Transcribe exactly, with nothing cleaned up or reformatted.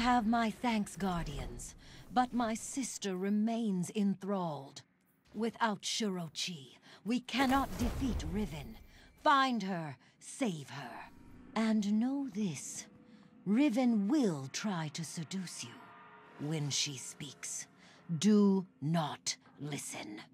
have my thanks, Guardians, but my sister remains enthralled. Without Shirochi, we cannot defeat Riven. Find her, save her. And know this, Riven will try to seduce you. When she speaks, do not listen.